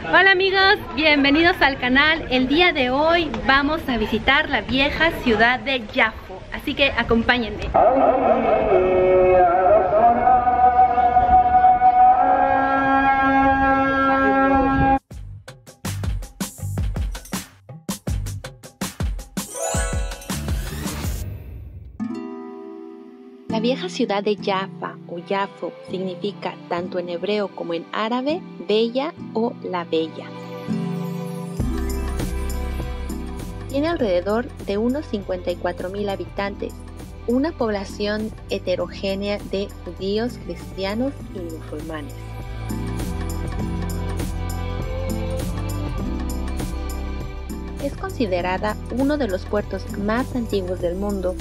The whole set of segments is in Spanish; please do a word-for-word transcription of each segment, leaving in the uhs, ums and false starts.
Hola amigos, bienvenidos al canal. El día de hoy vamos a visitar la vieja ciudad de Yafo, así que acompáñenme. La vieja ciudad de Jaffa o Yafo significa tanto en hebreo como en árabe bella o la bella. Tiene alrededor de unos cincuenta y cuatro mil habitantes, una población heterogénea de judíos, cristianos y musulmanes. Es considerada uno de los puertos más antiguos del mundo.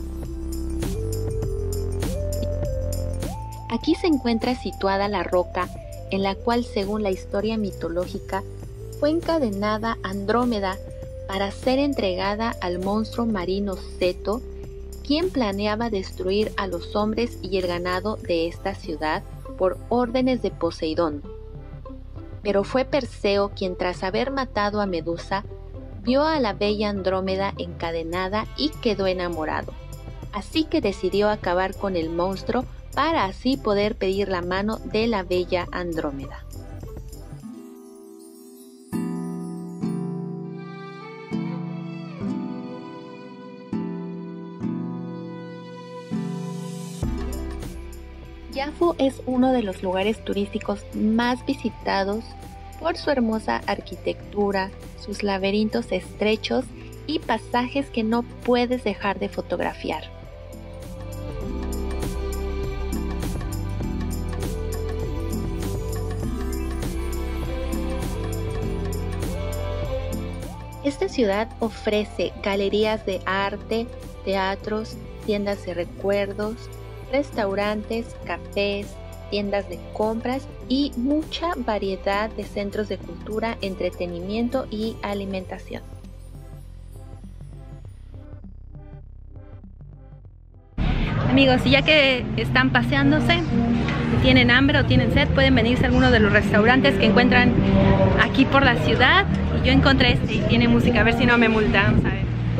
Aquí se encuentra situada la roca en la cual, según la historia mitológica, fue encadenada Andrómeda para ser entregada al monstruo marino Ceto, quien planeaba destruir a los hombres y el ganado de esta ciudad por órdenes de Poseidón. Pero fue Perseo quien, tras haber matado a Medusa, vio a la bella Andrómeda encadenada y quedó enamorado. Así que decidió acabar con el monstruo para así poder pedir la mano de la bella Andrómeda. Yafo es uno de los lugares turísticos más visitados por su hermosa arquitectura, sus laberintos estrechos y pasajes que no puedes dejar de fotografiar. Esta ciudad ofrece galerías de arte, teatros, tiendas de recuerdos, restaurantes, cafés, tiendas de compras y mucha variedad de centros de cultura, entretenimiento y alimentación. Amigos, y ya que están paseándose, si tienen hambre o tienen sed, pueden venirse a alguno de los restaurantes que encuentran aquí por la ciudad. Y yo encontré este y tiene música, a ver si no me multan, ¿sabes?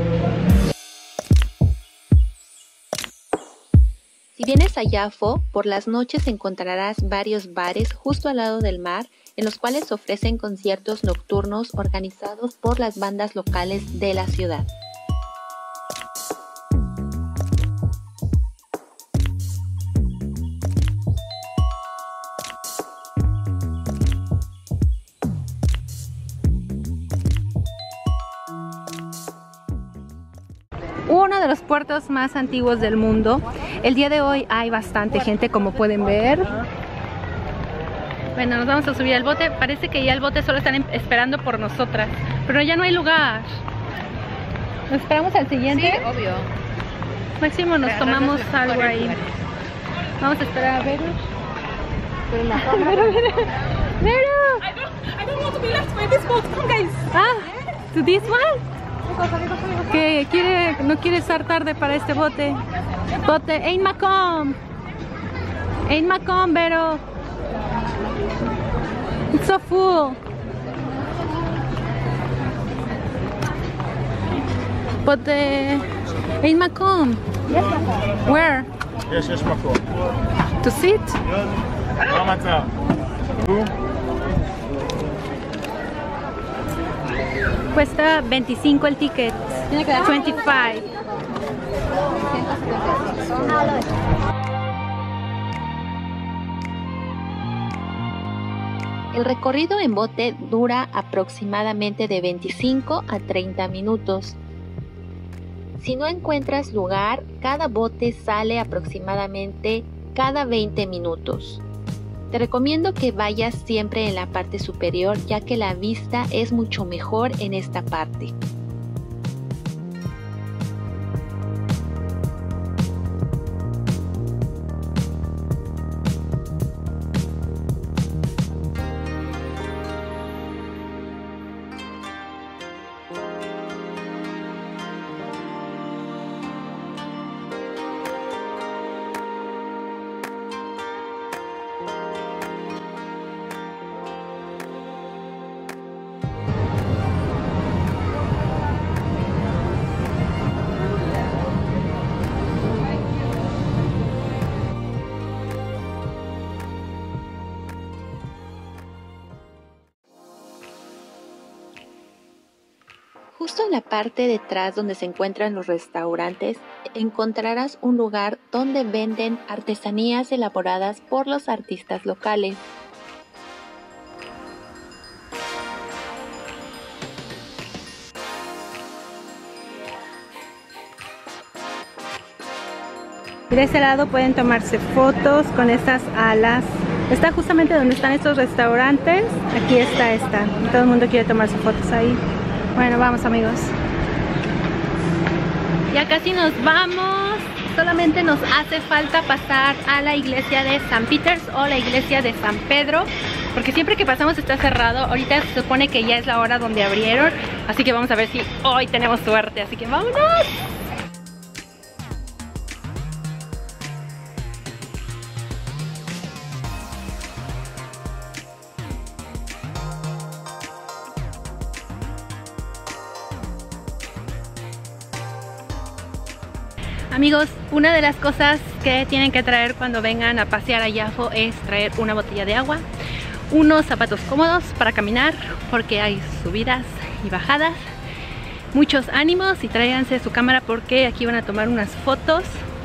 Si vienes a Yafo, por las noches encontrarás varios bares justo al lado del mar, en los cuales ofrecen conciertos nocturnos organizados por las bandas locales de la ciudad. Uno de los puertos más antiguos del mundo. El día de hoy hay bastante gente, como pueden ver. Bueno, nos vamos a subir al bote. Parece que ya el bote solo están esperando por nosotras, pero ya no hay lugar. ¿Nos esperamos al siguiente? Sí, obvio. Máximo nos tomamos algo ahí. Vamos a esperar a Vero. Vero, Vero. Vero. I don't, I don't want to be left by this boat. Come guys. Ah, to this one? Que quiere, no quiere estar tarde para este bote. Bote, Ein Makom. Ein Makom, Vero. It's so full. Bote, Ein Makom. Where? Yes, yes, Makom. To sit? Cuesta veinticinco el ticket. veinticinco. El recorrido en bote dura aproximadamente de veinticinco a treinta minutos. Si no encuentras lugar, cada bote sale aproximadamente cada veinte minutos. Te recomiendo que vayas siempre en la parte superior, ya que la vista es mucho mejor en esta parte. Justo en la parte de atrás donde se encuentran los restaurantes, encontrarás un lugar donde venden artesanías elaboradas por los artistas locales. De este lado pueden tomarse fotos con estas alas. Está justamente donde están estos restaurantes. Aquí está esta. Todo el mundo quiere tomarse fotos ahí. Bueno, vamos amigos. Ya casi nos vamos. Solamente nos hace falta pasar a la iglesia de San Peters o la iglesia de San Pedro, porque siempre que pasamos está cerrado. Ahorita se supone que ya es la hora donde abrieron, así que vamos a ver si hoy tenemos suerte. Así que vámonos. Amigos, una de las cosas que tienen que traer cuando vengan a pasear a Yafo es traer una botella de agua, unos zapatos cómodos para caminar porque hay subidas y bajadas, muchos ánimos y tráiganse su cámara porque aquí van a tomar unas fotos.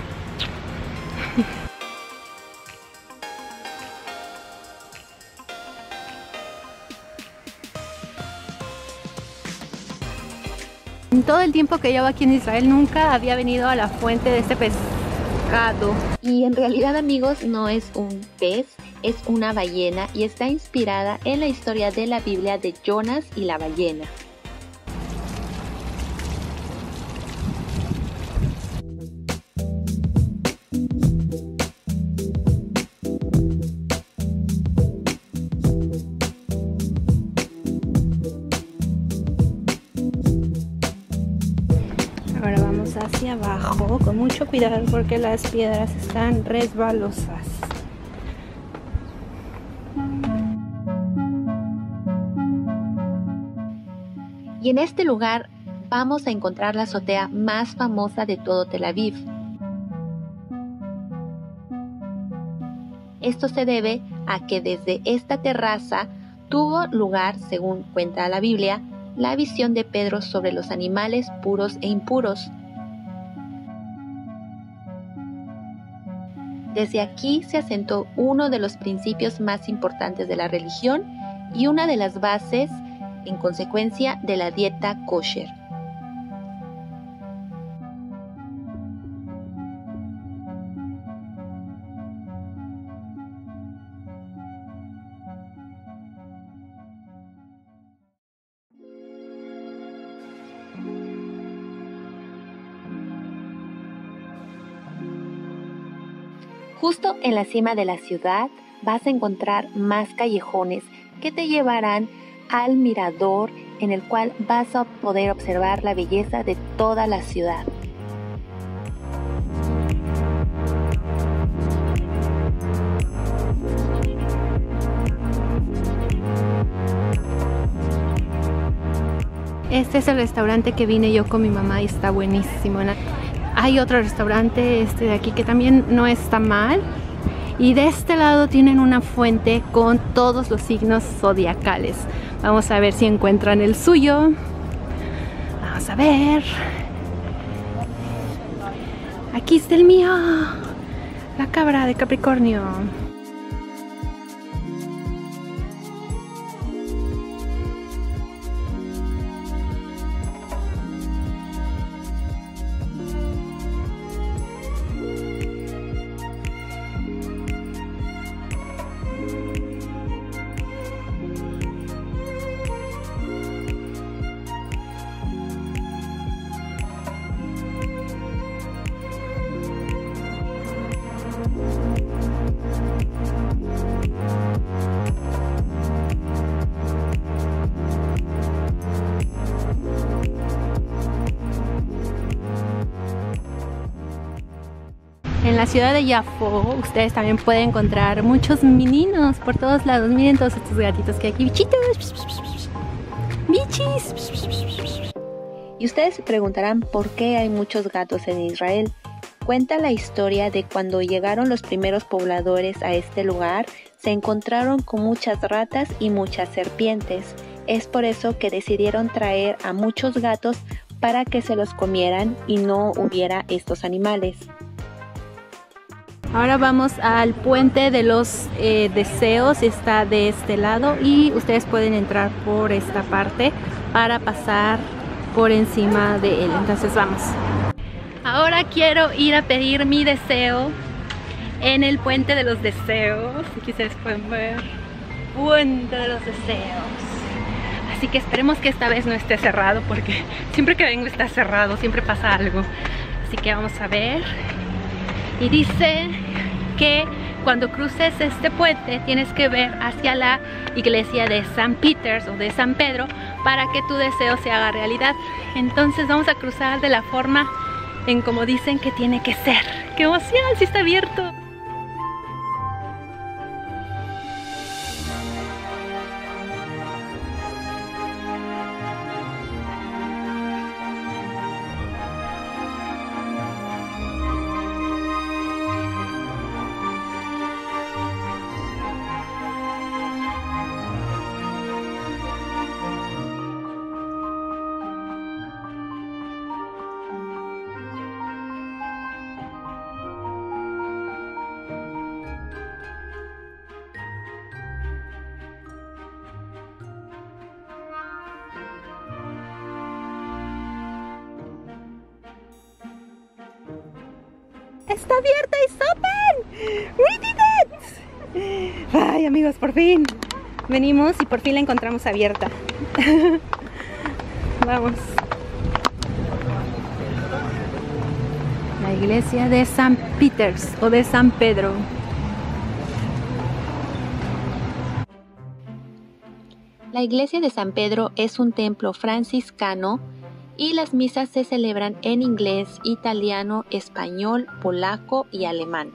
En todo el tiempo que llevo aquí en Israel nunca había venido a la fuente de este pescado. Y en realidad amigos no es un pez, es una ballena y está inspirada en la historia de la Biblia de Jonás y la ballena. Ahora vamos hacia abajo con mucho cuidado porque las piedras están resbalosas. Y en este lugar vamos a encontrar la azotea más famosa de todo Tel Aviv. Esto se debe a que desde esta terraza tuvo lugar, según cuenta la Biblia, la visión de Pedro sobre los animales puros e impuros. Desde aquí se asentó uno de los principios más importantes de la religión y una de las bases, en consecuencia, de la dieta kosher. Justo en la cima de la ciudad vas a encontrar más callejones que te llevarán al mirador en el cual vas a poder observar la belleza de toda la ciudad. Este es el restaurante que vine yo con mi mamá y está buenísimo. Hay otro restaurante este de aquí que también no está mal. Y de este lado tienen una fuente con todos los signos zodiacales. Vamos a ver si encuentran el suyo. Vamos a ver. Aquí está el mío. La cabra de Capricornio. En la ciudad de Yafo ustedes también pueden encontrar muchos meninos por todos lados. Miren todos estos gatitos que hay aquí. Bichitos. Bichis. Y ustedes se preguntarán por qué hay muchos gatos en Israel. Cuenta la historia de cuando llegaron los primeros pobladores a este lugar, se encontraron con muchas ratas y muchas serpientes. Es por eso que decidieron traer a muchos gatos para que se los comieran y no hubiera estos animales. Ahora vamos al puente de los eh, deseos, está de este lado y ustedes pueden entrar por esta parte para pasar por encima de él. Entonces vamos. Ahora quiero ir a pedir mi deseo en el puente de los deseos. Aquí ustedes pueden ver, puente de los deseos. Así que esperemos que esta vez no esté cerrado, porque siempre que vengo está cerrado, siempre pasa algo. Así que vamos a ver. Y dice que cuando cruces este puente tienes que ver hacia la iglesia de San Peters o de San Pedro para que tu deseo se haga realidad. Entonces vamos a cruzar de la forma en como dicen que tiene que ser. ¡Qué emoción! ¡Sí está abierto! ¡Está abierta! ¡It's open! ¡We did it! Ay, amigos, por fin venimos y por fin la encontramos abierta. Vamos. La iglesia de San Peters o de San Pedro. La iglesia de San Pedro es un templo franciscano y las misas se celebran en inglés, italiano, español, polaco y alemán.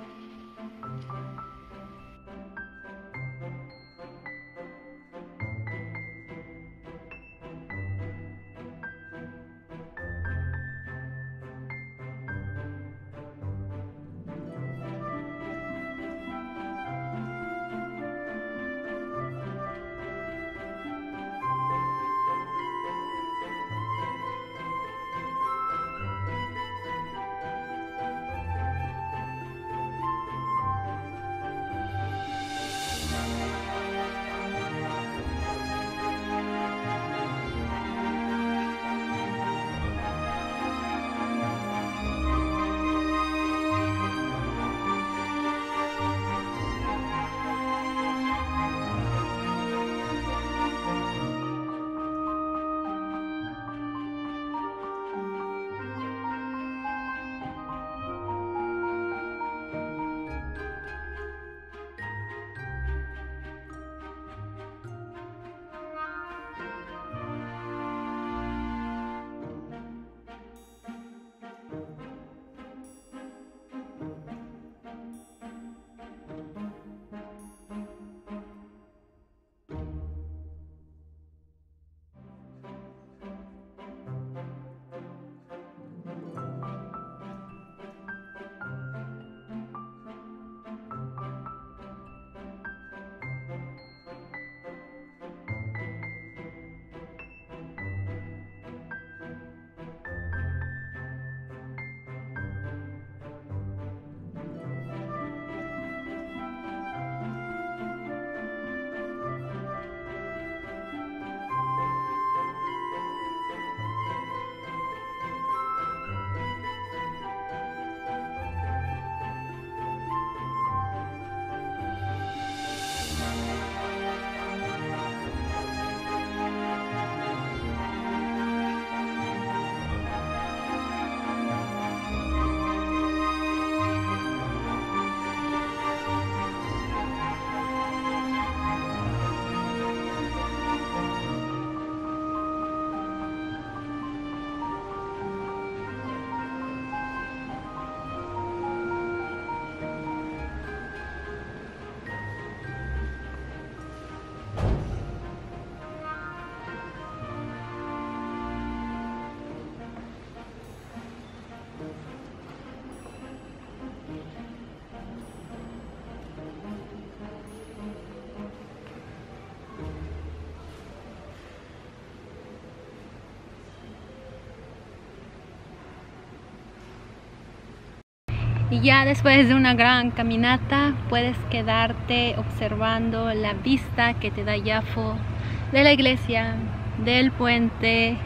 Y ya después de una gran caminata puedes quedarte observando la vista que te da Yafo de la iglesia, del puente,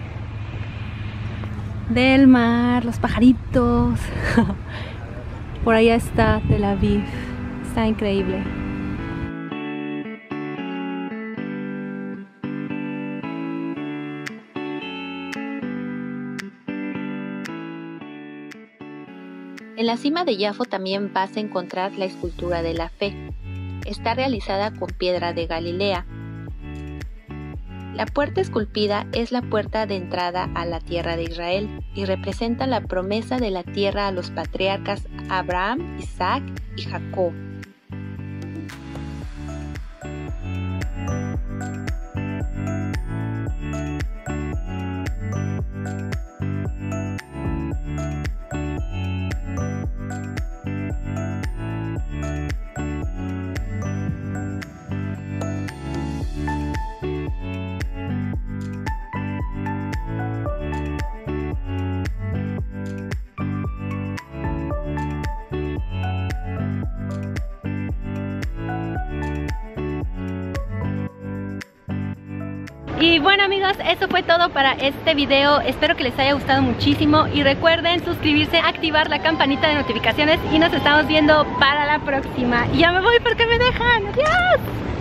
del mar, los pajaritos. Por allá está Tel Aviv, está increíble. En la cima de Yafo también vas a encontrar la escultura de la fe. Está realizada con piedra de Galilea. La puerta esculpida es la puerta de entrada a la tierra de Israel y representa la promesa de la tierra a los patriarcas Abraham, Isaac y Jacob. Y bueno amigos, eso fue todo para este video. Espero que les haya gustado muchísimo y recuerden suscribirse, activar la campanita de notificaciones y nos estamos viendo para la próxima. Y ya me voy porque me dejan. ¡Adiós!